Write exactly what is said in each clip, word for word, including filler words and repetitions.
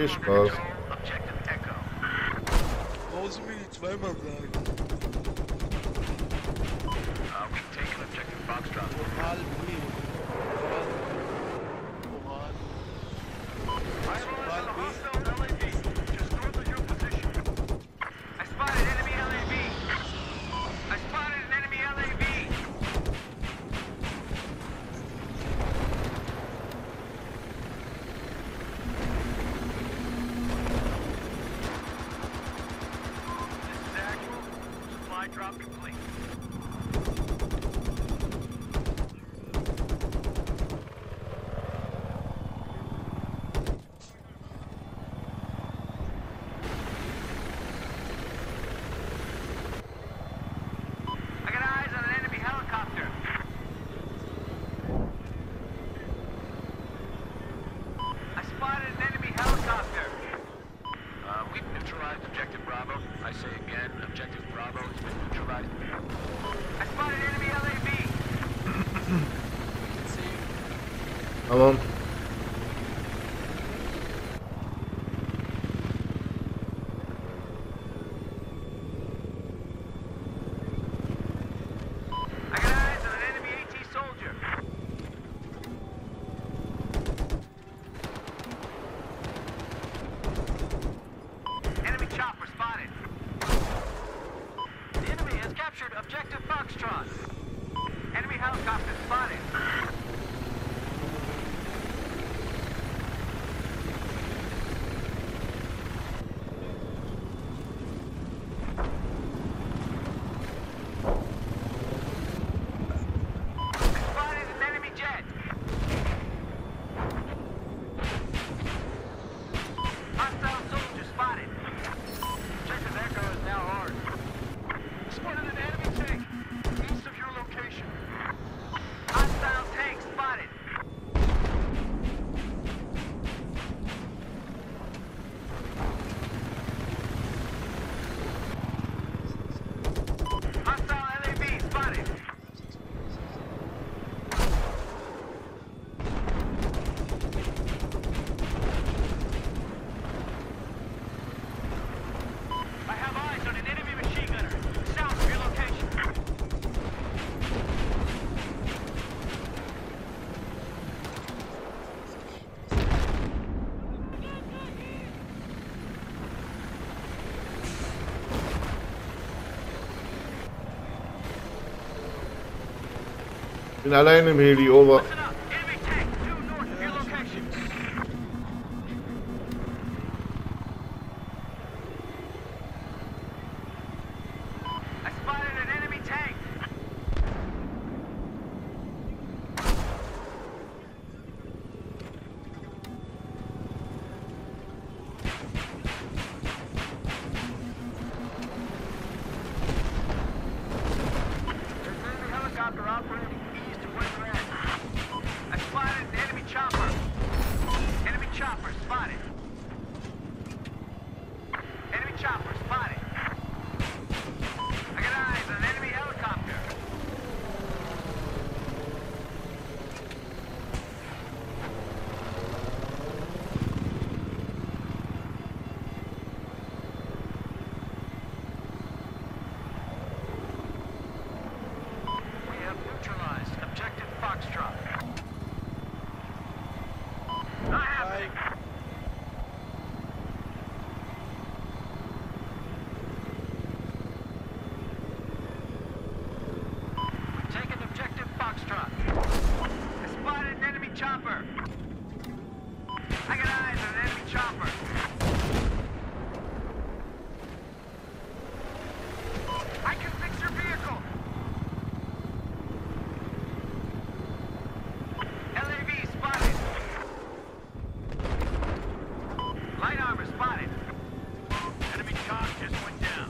viel Spaß. Warum sie mir nicht zweimal sagen? Oral B. Oral. Oral B. I spotted enemy L A V. I spotted an enemy L A V. This is actual. Supply drop complete. I got eyes on an enemy helicopter. I spotted an enemy helicopter. Uh, we've neutralized objective Bravo. I say again, objective Bravo has been neutralized. I spotted enemy L A V. Come on. I got eyes on an enemy AT soldier. Enemy chopper spotted. The enemy has captured objective Foxtrot. Enemy helicopter spotted. Spotted an enemy jet. Hostile soldier spotted. Objective Echo is now hard. Spotted an enemy tank east of your location. Hostile tank spotted. Hostile L A V spotted. I have eyes on an enemy machine gunner south of your location. Ich bin allein im Heli, over. Listen up. Enemy tank due north of your location. I spotted an enemy tank. There's an enemy helicopter operating east of where you're at. I spotted an enemy chopper. Enemy chopper spotted. Enemy chopper spotted. I got eyes on an enemy helicopter. We have neutralized objective Foxtrot. Not happening. We've taken objective Foxtrot. I spotted an enemy chopper. I got eyes on an enemy chopper. I can fix your vehicle. L A V spotted. Light armor spotted. Enemy chop just went down.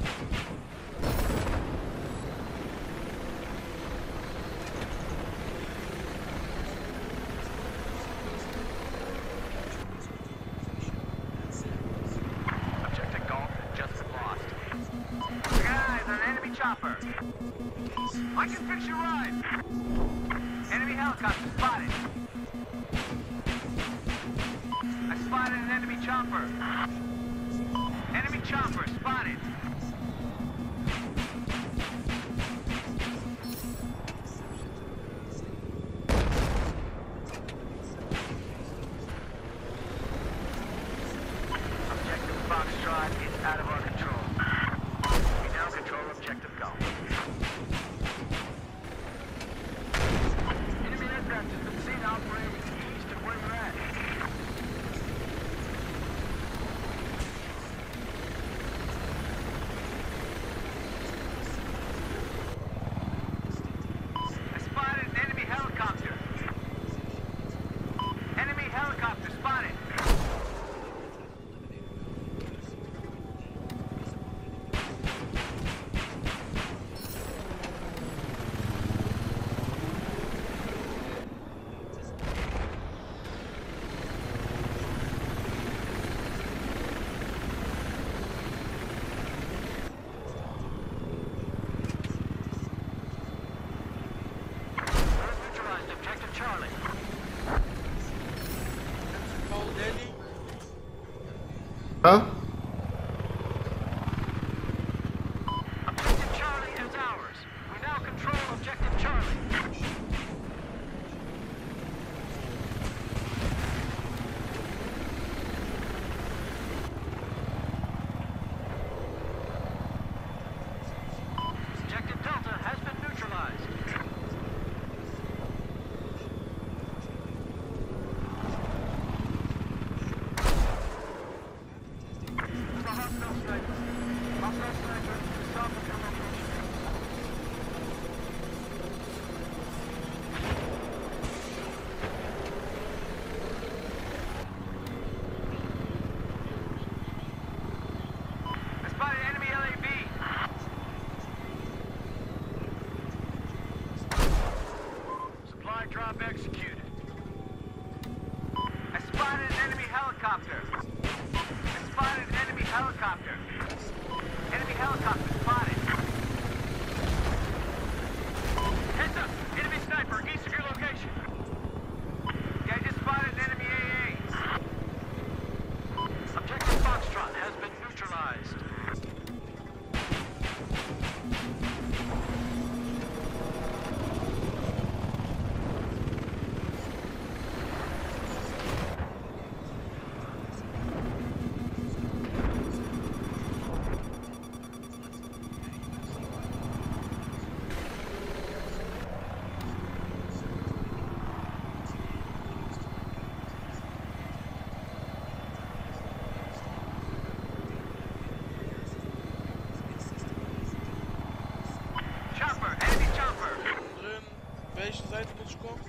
Objective Golf just been lost. I got eyes on an enemy chopper. I can fix your ride. Enemy helicopter spotted. I spotted an enemy chopper. Enemy chopper spotted. Objective Foxtrot is out of our control. We now control objective Golf. Enemy aircraft has been seen operating east of where you're at. I spotted an enemy helicopter. Enemy helicopter spotted. Neutralized objective Charlie. Paul Daly. Ja? Objective Charlie is ours. We now control objective Charlie. Objective Delta has been neutralized. There's a hostile sniper. Hostile sniper to the south of your location. I spotted enemy L A V. Supply drop executed. I spotted an enemy helicopter. I spotted an enemy helicopter. Enemy helicopter spotted. Heads up! Enemy sniper east of your location. Yeah, I just spotted an enemy A A. Objective Foxtrot has been neutralized. Chopper, enemy chopper. Drin. Welche Seite muss ich kommen?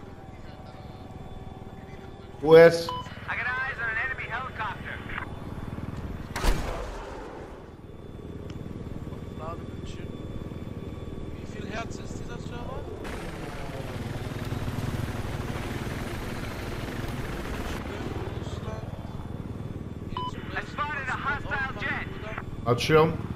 U S. I got eyes on an enemy helicopter. Ladebildschirm. Wie viel Hertz ist dieser Server? Russland. Hier zum I Westen. spotted a hostile jet. Hat Schirm. Drin.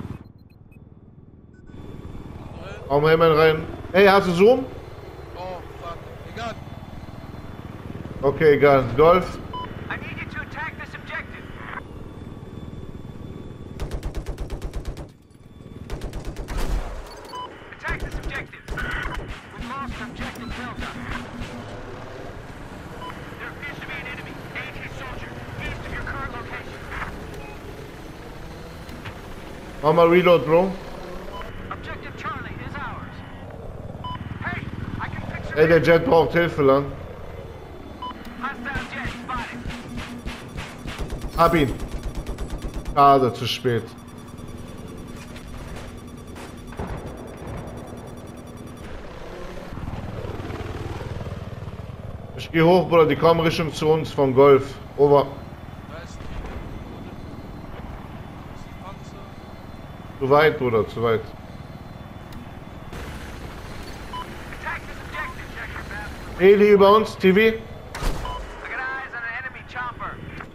Hau mal jemand rein. Hey, hast du Zoom? Oh, fuck. Egal. Okay, egal. Golf. I need you to attack this objective. Attack this objective. We've lost objective Delta. There appears to be an enemy, AT soldier, east of your current location. Mach mal Reload, Bro. Objective Charlie is ours. Hey, I can picture Ey, der Jet braucht Hilfe lang. hostile jet spotted. Hab ihn. Schade, zu spät. Ich geh hoch, Bruder. Die kommen Richtung zu uns vom Golf. Over. Da ist die. Das ist ein Panzer. Zu weit, Bruder, zu weit. Attack this objective, check your map. Heli über uns, T V. I got eyes on an enemy chopper.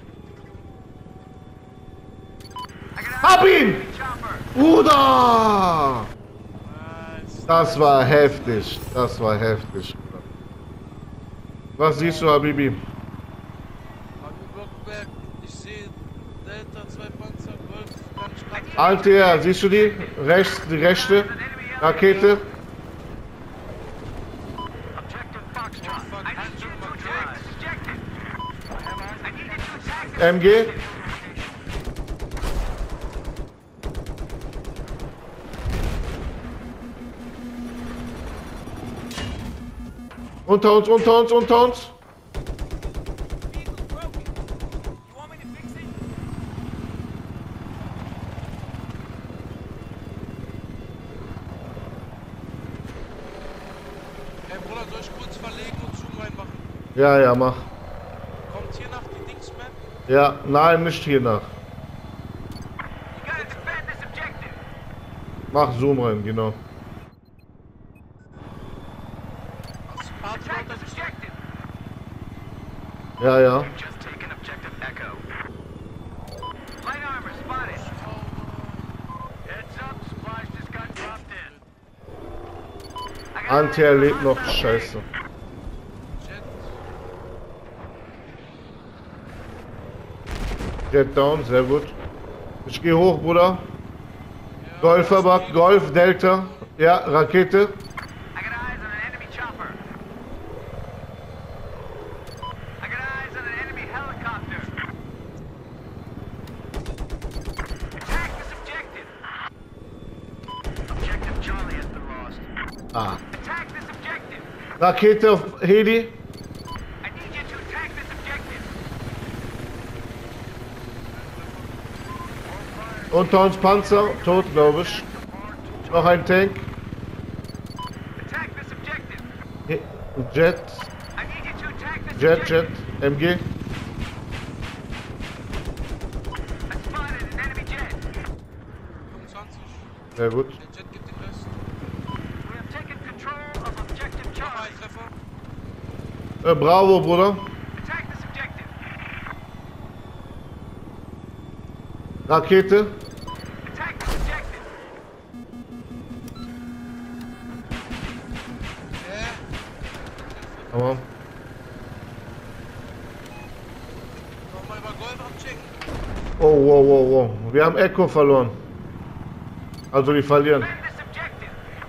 I got eyes Hab on an ihn! enemy chopper. Bruder! Nice. Das war heftig. Das war heftig. Was siehst du, Habibi? Baden-Württemberg, ich sehe Alter, siehst du die? Rechts, die rechte Rakete. Objective Foxtrot. I need you to neutralize objective. I need you to attack this M G. Unter uns, unter uns, unter uns. Ey Bruder, soll ich kurz verlegen und Zoom reinmachen? Ja, ja, mach. Kommt hier nach die Dingsmap? Ja, nein, nicht hier nach. You gotta defend this objective. Mach Zoom rein, genau. Hast du Attack Partner this objective. Ja, ja. Just taken objective Echo. Light armor spotted. Heads up, supplies just got dropped in. I got Anti eyes on lebt noch, hostile scheiße. Jet? Jet down, sehr gut. Ich gehe hoch, Bruder. Golf aber, Golf, Delta. Ja, Rakete. I got eyes on an enemy chopper. I got eyes on an enemy helicopter. Attack this objective. Objective Charlie has been lost. Ah. Attack this objective. Rakete auf Heli. I need you to attack this objective. Unter uns Panzer. Tot, glaube ich. Noch ein Tank. Attack this objective. He- Jet. I need you to attack this Jet, objective. Jet. M G. I spotted an enemy jet. fünfundzwanzig. Sehr gut. Der Jet gibt den Rest. We have taken control of objective Noch Charlie. ein Treffer. Äh, bravo, Bruder. Attack this objective. Rakete. Attack this objective. Hä? Tamam. Nochmal über Gold abchecken. Oh, wow, wow, wow. Wir haben Echo verloren. Also die verlieren. Defend this objective.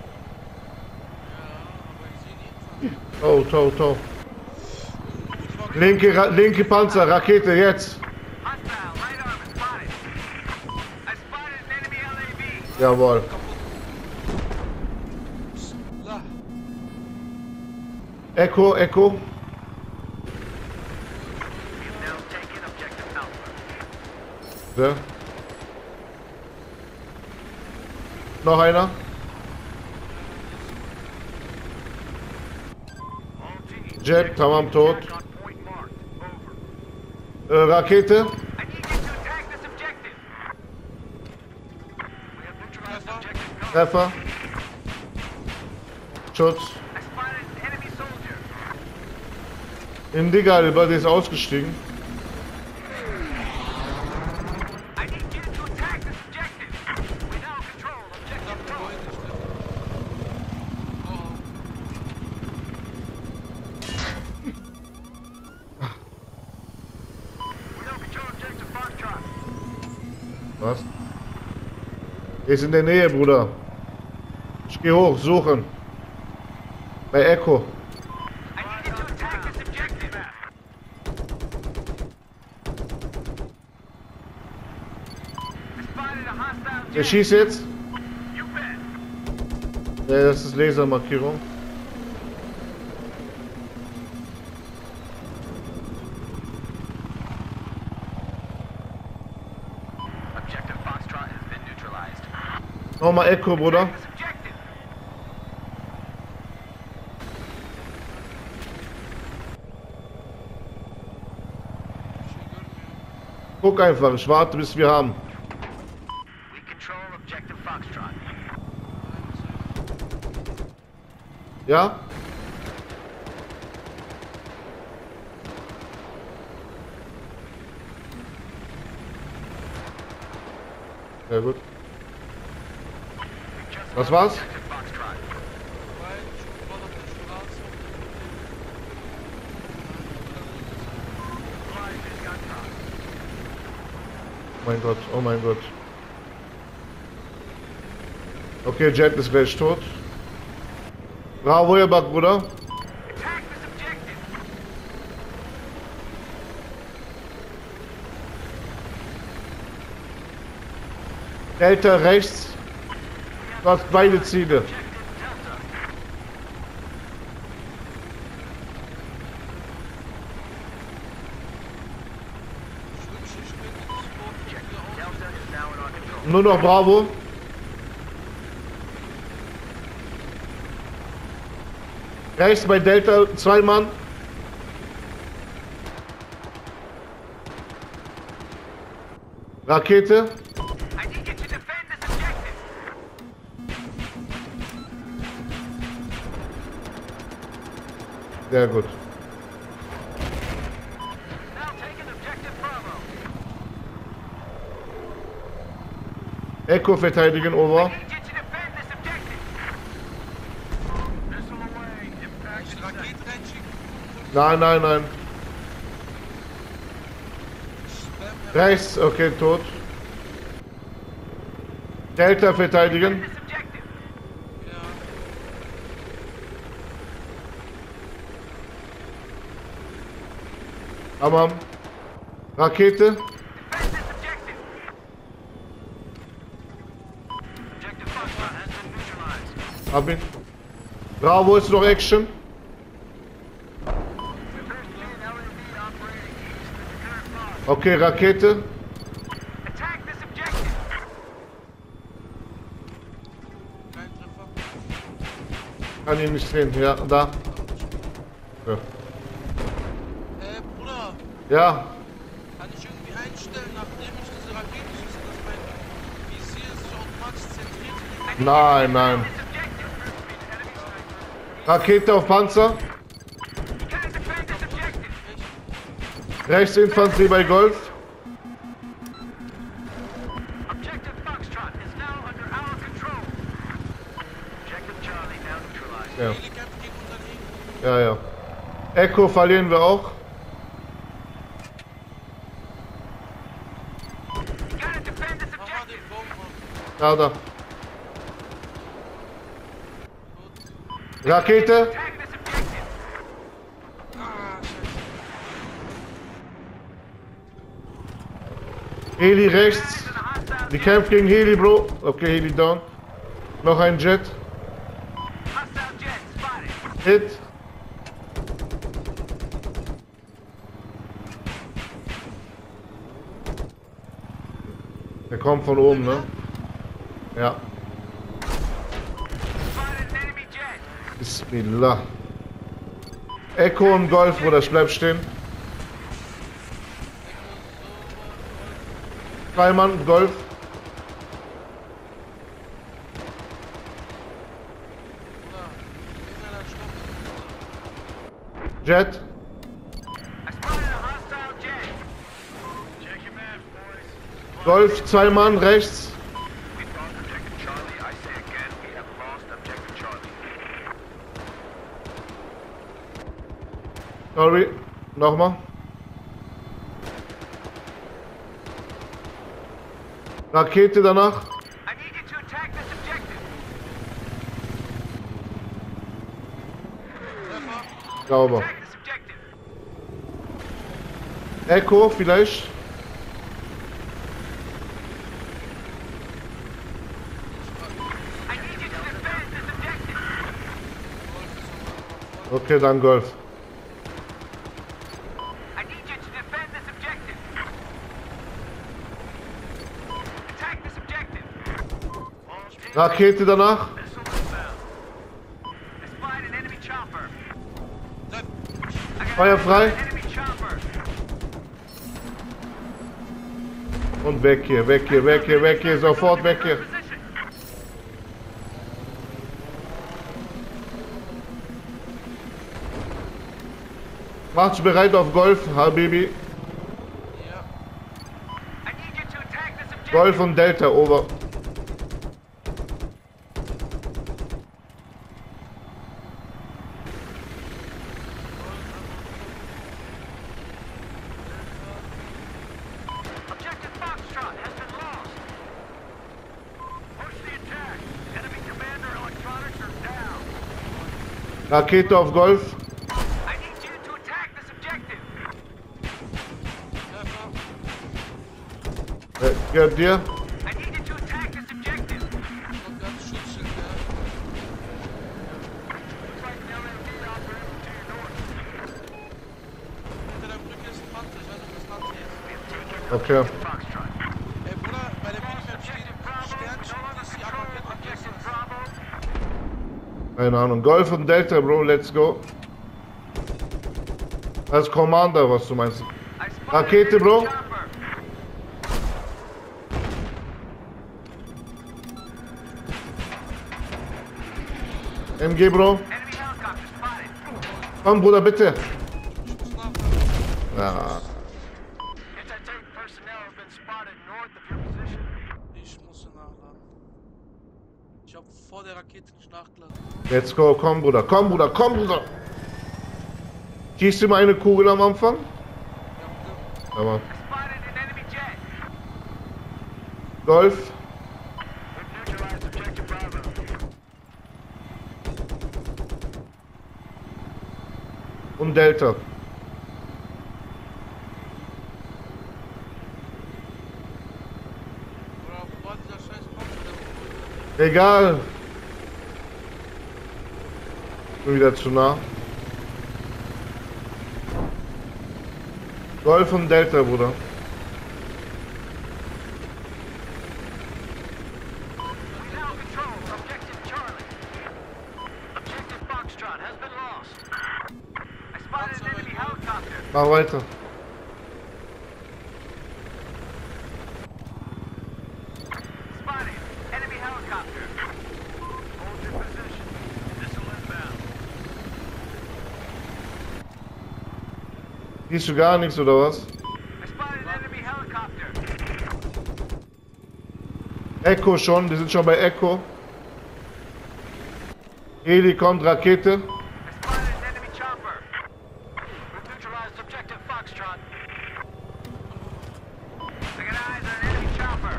Ja, aber ich sehe ihn Oh, ebenfalls. to, to. Linke, Ra linke Panzer, Rakete, jetzt. Hostile, light armor spotted. I spotted an enemy L A V. Jawohl. La. Echo, Echo. We've now taken objective Alpha. So. Noch einer. All teams. Jet, tamam, tot. Attack on point marked. Over. Äh, Rakete. I need you to attack this objective. We have neutralized objective Alpha. Treffer. Schutz. I spotted an enemy soldier. Indiga, über die ist ausgestiegen. I need you to attack this objective. We now control objective Verdammt, Alpha. Gold, ich treffe. Oh, We now control objective Foxtrot. Was? Ist in der Nähe, Bruder. Ich geh hoch, suchen. Bei Echo. I need you to attack this objective. I spotted a hostile Der jet. schießt jetzt. You bet. Ja, das ist Lasermarkierung. Objective Foxtrot has been neutralized. Nochmal Echo, Bruder. This objective. Guck einfach, ich warte, bis wir haben. We control objective Foxtrot. Ja? Sehr gut. Just Was war's? objective Foxtrot. weil ich bin noch auf der Straße. Supplies just got dropped. Oh mein Gott, oh mein Gott. Okay, Jet ist gleich tot. Bravo, ihr Back, Bruder. Attack this objective. Delta rechts. Du hast beide Ziele. Objective Delta. Ich wünsche, ich könnte das Boot hier auch. Delta is now in our control. Nur noch Bravo. Rechts bei Delta, zwei Mann. Rakete. I need you to defend this objective. Sehr gut. Now taking objective Bravo. Echo verteidigen, over. I need you to defend this objective. Missile away. Impact Ich in Raketen sight. reinschicken. Nein, nein, nein. Spam Rechts, okay, tot. Delta verteidigen. This objective. Ja. Tamam. Rakete. Defend this objective. Objective Foxtrot has been neutralized. Hab ihn. Bravo ist noch Action. Okay, Rakete. Attack this objective. Kein Treffer. Kann ihn nicht sehen. Ja, da. Ja. Äh, Bruder, Ja. kann ich irgendwie einstellen, nachdem ich diese Rakete schieße, dass mein Visier sich automatisch zentriert? Nein, nein. This objective. Enemy sniper. Rakete auf Panzer. You gotta defend this objective. Rechts Infanterie bei Golf. Objective Foxtrot is now under our control. Objective Charlie now neutralized. Ja, Heli kämpft gegen unseren Heli. ja, ja. Echo verlieren wir auch. You gotta defend this Mach mal objective. den Bomber. Da, da. Gut. Rakete. Attack this objective. Ah, scheiße. Heli rechts. To the hostile Die kämpft gegen Heli, Bro. Okay, Heli down. Noch ein Jet. hostile jet spotted. Hit. Der kommt von oben, ne? Ja. Spotted an enemy jet. Bismillah. Echo und Golf, Bruder, ich bleib stehen. Zwei Mann, Golf. Bruder, wenn er dann stoppt. Jet. I spotted a hostile jet. Check your maps, boys. Golf, zwei Mann, rechts. We've lost objective Charlie. I say again, we have lost objective Charlie. Sorry. Nochmal. Rakete danach. I need you to attack this objective. Treffer. Sauber. Attack this objective. Echo vielleicht. I need you to defend this objective. Okay, dann Golf. I need you to defend this objective. Attack this objective. Rakete danach. Missile inbound. I spied an enemy chopper. Treff. I got Feuer frei. an enemy chopper. Und weg hier, weg hier, weg hier, weg hier, sofort weg hier. Position. Macht's bereit auf Golf, Habibi. Ja. I need you to attack this objective. Golf und Delta, over. Objective Foxtrot has been lost. Push the attack. Enemy Rakete auf Golf. I need you to attack this objective. Treffer. Äh, gehört dir? I need you to attack this objective. Noch ganz Schutzschild, ja. Looks like an L M D operator to your north. Hinter der Brücke ist ein Panzer, ich weiß nicht, ob das Panzer ist. Okay. Foxtrot. Ey, Bruder, bei der Minimap steht Sternchen, D C, Uppercut und Objective Distance. Bravo. Keine Ahnung. Golf und Delta, Bro, let's go. Als Commander, was du meinst. I spotted Rakete, an Bro. enemy chopper. M G, Bro. Enemy helicopter spotted. Komm, Bruder, bitte. Ich muss nachladen. Ja. Anti-tank personnel have been spotted north of your position. Ich muss nachladen. Ich hab vor der Rakete nicht nachgeladen. Let's go. Komm, Bruder. Komm, Bruder. Komm, Bruder. Schießt du mal eine Kugel am Anfang? Ja, bitte. Aber. Spotted an enemy jet. Golf. We've neutralized objective Bravo. Und Delta. Bruder, wo war dieser scheiß Panzer? Egal. Bin wieder zu nah. Golf und Delta, Bruder. We now control objective Charlie. Objective Foxtrot has been lost. I spotted an enemy helicopter. Mach weiter. Spotted. Enemy helicopter. Hold your position. Missile inbound. Siehst du gar nichts, oder was? I spotted an enemy helicopter. Echo schon, die sind schon bei Echo. Heli kommt, Rakete. I spotted an enemy chopper. We've neutralized objective Foxtrot. I got eyes on an enemy chopper.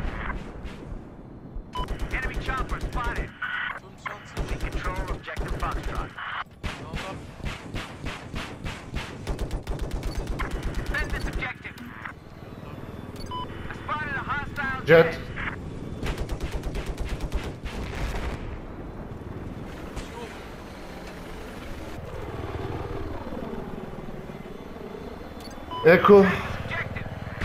Enemy chopper spotted. fünfundzwanzig. We control objective Foxtrot. Sauber. Defend this objective. I spotted a hostile Jet. Echo. Objective.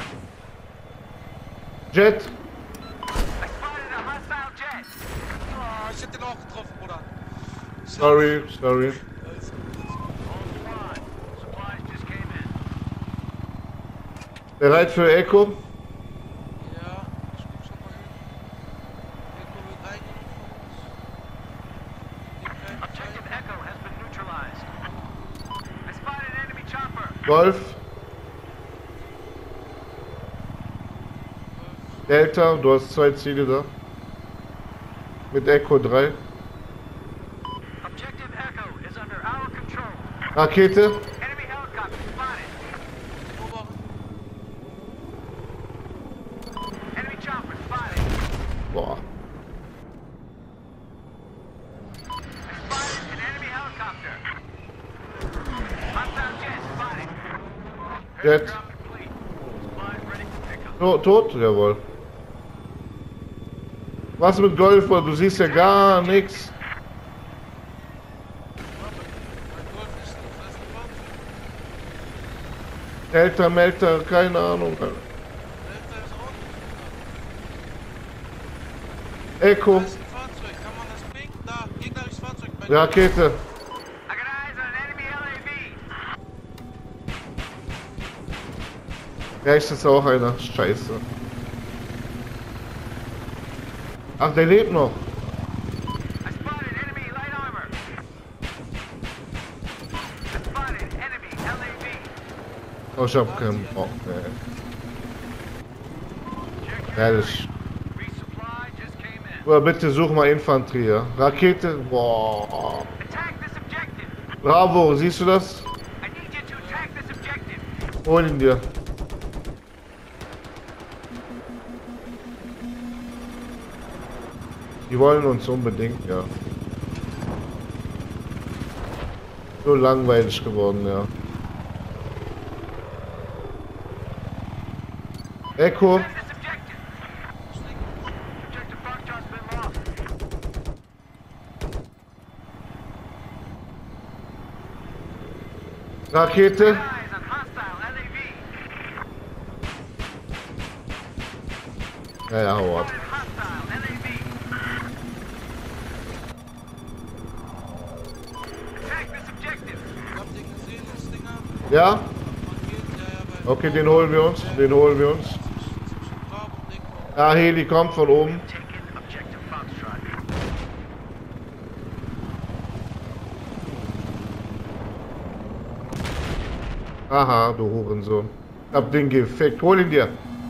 Jet. I spotted a hostile jet. Ah, ich hätte den auch getroffen, Bruder. Sorry, sorry. Alles gut, alles gut. All squad. Supplies just came in. Bereit für Echo? Ja, ich guck schon mal hin. Echo wird eingenommen von uns. Nimmt keinen Objective Teil. Echo has been neutralized. I spotted an enemy chopper. Golf. Delta, du hast zwei Ziele da. Mit Echo drei. Objective Echo is under our control. Rakete. Enemy helicopter spotted. Beobachten. Enemy chopper spotted. Boah. I spotted an enemy helicopter. Hostile jet spotted. Jet. Airdrop complete. Supplies ready for pickup. To tot? Jawohl. Was mit Golf? Du siehst ja gar nichts. Mein Golf ist ein fester Panzer. Delta, Melter, keine Ahnung. Delta ist auch nicht. Echo. Da ist ein Fahrzeug. Kann man das ping? Da, gegnerisches Fahrzeug. Bei Rakete. I got eyes on an enemy L A V. Rechts ist auch einer. Scheiße. Ach, der lebt noch. I spotted enemy light armor. I spotted enemy L A V. Oh, ich hab keinen Bock, ey. Check your Ehrlich. resupply just came in. Oder bitte such mal Infanterie, ja. Rakete. Boah. Attack this objective. Bravo, siehst du das? I need you to attack this objective. Hol ihn dir. Die wollen uns unbedingt, ja. So langweilig geworden, ja. Echo. Defend this objective. Objective Foxtrot's been lost. Rakete. Eyes on hostile L A V. Ja, ja, hau ab. Hostile L A V. Attack this objective. Habt ihr gesehen, das Ding ab? Ja? Man geht, ja, ja, bei Okay, den holen wir uns. Den holen wir uns. zwischen Grab und Ding. Ah, Heli kommt von oben. Taken objective Foxtrot. Aha, du Hurensohn. Hab den gefickt. Hol ihn dir.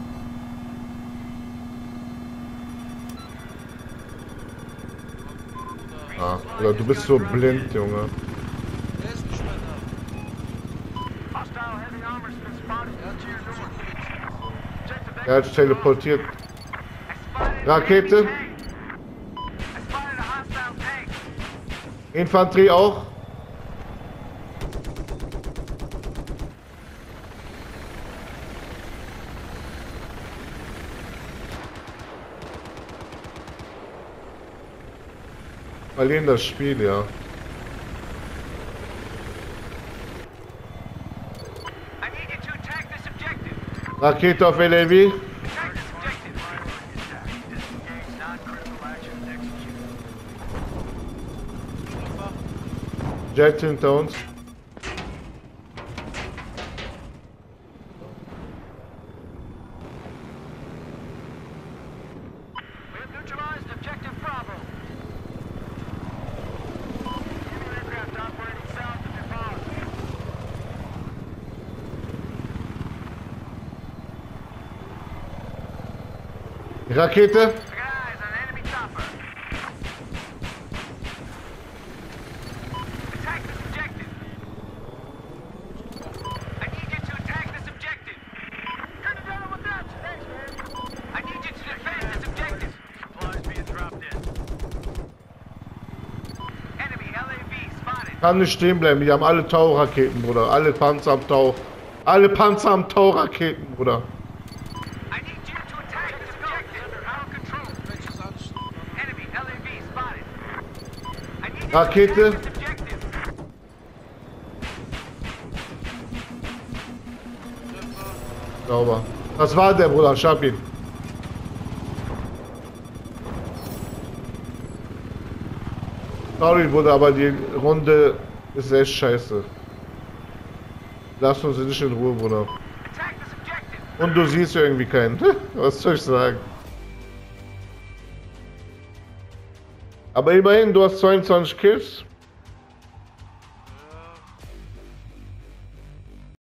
Ah, oder du bist so blind, Junge. Der ist nicht mehr da. Hostile heavy armor's been spotted. Er hat To your schon north. umgezogen. Objective Er hat sich teleportiert. I spotted Rakete. an enemy tank. I spotted a hostile tank. Infanterie auch. Verlieren das Spiel, ja. I need you to attack this objective. Rakete auf L A V. Attack this objective. Disengage non-critical action and execute. Treffer. Jet hinter uns. We have neutralized objective Bravo. Enemy aircraft operating south of your boss. Rakete. I got eyes on an enemy chopper. Attack this objective. I need you to attack this objective. Turn it down with that. Thanks, man. I need you to defend this objective. Supplies being dropped in. Enemy L A V spotted. Kann nicht stehen bleiben. Die haben alle Tauraketen, Bruder. Alle Panzer am Tau. Alle Panzer am Tauraketen, Bruder. I need you to attack this objective under our control. Welches Anschluss? Enemy L A V spotted. I need you Rakete. to attack this objective. Treffer. Sauber. Das war der, Bruder. Ich hab ihn. Sorry, Bruder, aber die Runde ist echt scheiße. Lass uns nicht in Ruhe, Bruder. Attack this objective. Und du siehst irgendwie keinen. Was soll ich sagen? Aber immerhin, du hast zweiundzwanzig Kills.